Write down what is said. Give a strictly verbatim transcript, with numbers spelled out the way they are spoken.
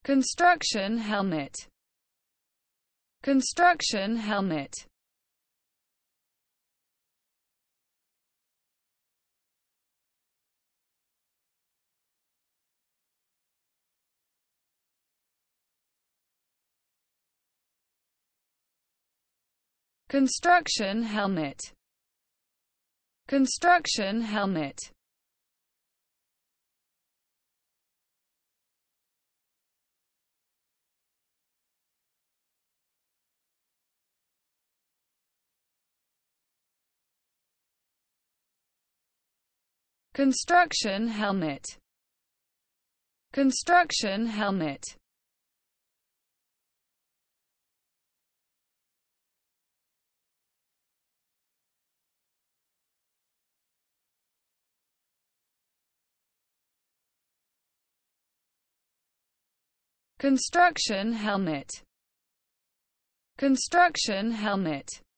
construction helmet, construction helmet, construction helmet, construction helmet, construction helmet, construction helmet, construction helmet, construction helmet.